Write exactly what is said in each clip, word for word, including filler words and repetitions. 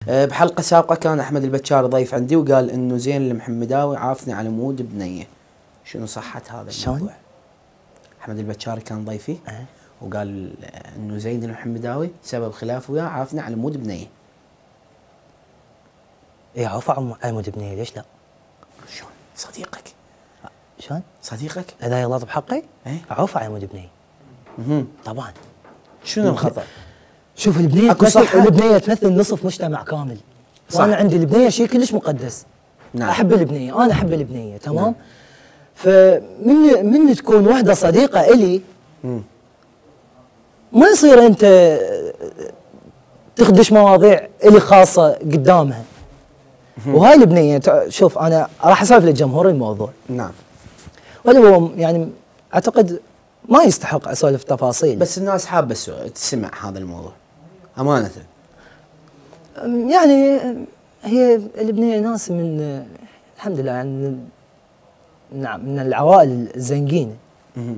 أه بحلقة سابقة كان أحمد البتشار ضيف عندي وقال إنه زين المحمداوي عافني على مود بنية. شنو صحة هذا الموضوع؟ أحمد البتشار كان ضيفي أه؟ وقال إنه زين المحمداوي سبب خلافه وياه عافني على مود بنية. إيه عفا على مود بنية، ليش لا؟ شلون؟ صديقك. شلون؟ صديقك؟ إذا يغلط بحقي إيه؟ عفا على مود بنية. اها طبعا. شنو الخطأ؟ شوف البنية اكو تمثل، صحة؟ البنية تمثل نصف مجتمع كامل. صح. وأنا عندي البنية شيء كلش مقدس. نعم. أحب البنية، أنا أحب البنية، تمام؟ نعم. فمن من تكون وحدة صديقة إلي مم. ما يصير أنت تخدش مواضيع إلي خاصة قدامها. وهاي البنية تع- شوف أنا راح أسولف للجمهور الموضوع، نعم. ولا هو يعني أعتقد ما يستحق أسولف تفاصيل. بس الناس حابة السو- تسمع هذا الموضوع أمانة. يعني هي البنية ناس من الحمد لله يعني من نعم من العوائل الزنقينة. مه.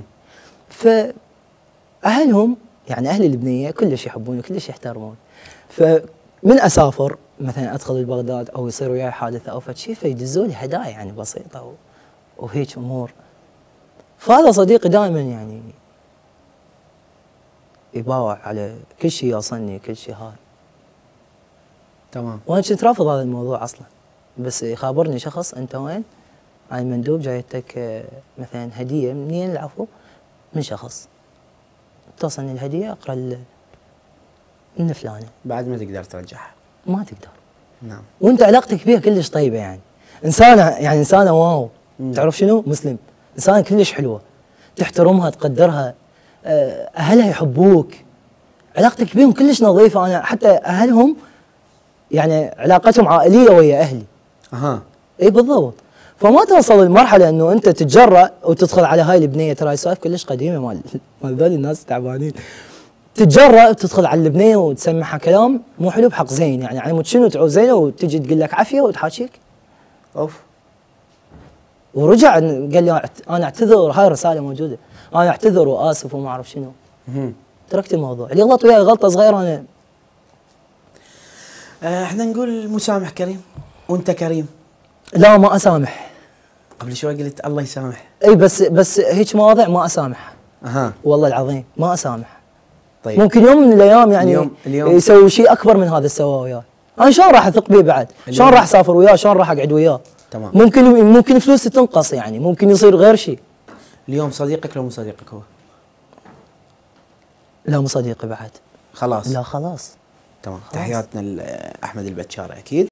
فأهلهم يعني أهل البنية كلش يحبوني كلش يحترمون. فمن أسافر مثلا أدخل البغداد أو يصير وياي حادثة أو فد شيء فيدزوا لي هدايا يعني بسيطة و- وهيك أمور. فهذا صديقي دائما يعني يباوع على كل شيء يوصلني كل شيء هاي. تمام. وانا كنت رافض هذا الموضوع اصلا، بس يخابرني شخص انت وين؟ انا مندوب جايتك آه، مثلا هديه منين العفو؟ من شخص. توصلني الهديه اقرا ال- من فلانه. بعد ما تقدر ترجعها. ما تقدر. نعم. وانت علاقتك بيها كلش طيبه يعني. انسانه يعني انسانه واو. مم. تعرف شنو؟ مسلم. انسانه كلش حلوه. تحترمها تقدرها. آه، اهلها يحبوك. علاقتك بيهم كلش نظيفه. انا حتى اهلهم يعني علاقتهم عائليه ويا اهلي. أها. اي بالضبط. فما توصل لمرحله انه انت تتجرأ وتدخل على هاي البنيه، ترى هاي سوالف كلش قديمه مال مال ذول الناس تعبانين. تتجرأ وتدخل على البنيه وتسمعها كلام مو حلو بحق زين، يعني على مود شنو تعوز زينه وتجي تقول لك عافيه وتحاكيك. أوف. ورجع قال لي أعت- انا اعتذر، هاي الرساله موجوده، انا اعتذر واسف وما اعرف شنو. مه. تركت الموضوع، اللي يغلط وياي غلطه صغيره انا آه، احنا نقول مسامح كريم وانت كريم. لا ما اسامح. قبل شوي قلت الله يسامح. اي بس بس هيك مواضيع ما اسامح. اها. والله العظيم ما اسامح. طيب. ممكن يوم من الايام يعني اليوم- اليوم- يسوي شيء اكبر من هذا اللي سواه وياه. انا شلون راح اثق به بعد؟ شلون راح اسافر وياه؟ شلون راح اقعد وياه؟ تمام. ممكن ممكن فلوسي تنقص، يعني ممكن يصير غير شيء. اليوم صديقك لو مو صديقك هو؟ لا مو صديقي بعد. خلاص. لا خلاص. تمام. خلاص. تحياتنا لأحمد البتشار أكيد.